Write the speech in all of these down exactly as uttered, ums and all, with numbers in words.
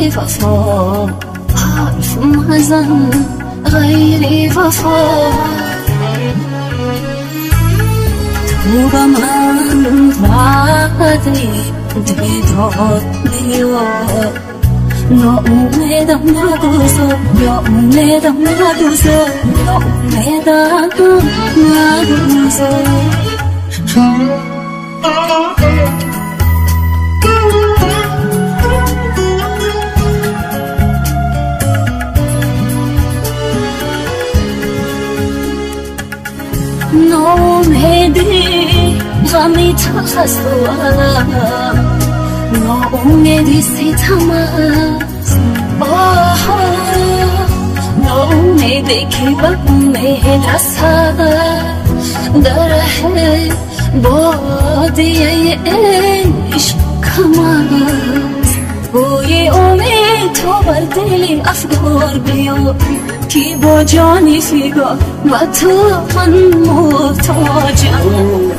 وفا حرف مزن غير وفا تو با من وعدی دیدار بیار ناامیدم نگذار ناامیدم نگذار ناامیدم نگذار ناامیدی غمی تخصوه ناامیدی ستم است ناامیدی که به امید رسد در بادیه عشقم است بوی امید تو بر دل افگار بیار که با جانی فیگار و تو من محتاجم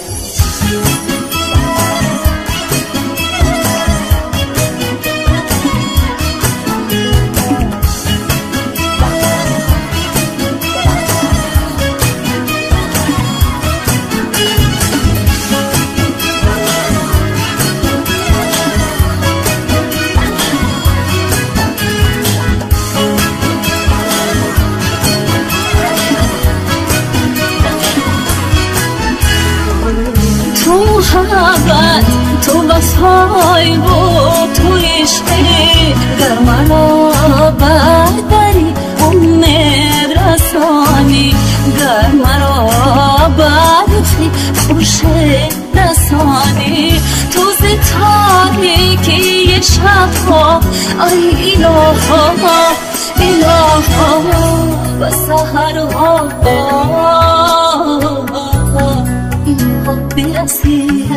تو محبت تو وفای بود تو عشقی گر مرا برداری امید رسانی گر مرا برفی خوشی رسانی تو ستاری که شبها ای الها الها و سحرها برسی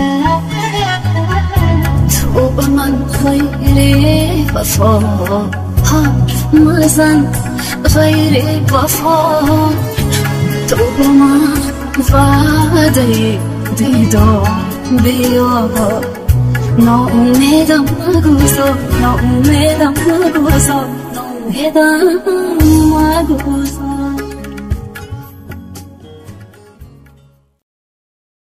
تو با من غیر وفا حرف مزن غیر وفا تو با من وعده دیدار بیار ناامیدم نگذار ناامیدم نگذار ناامیدم نگذار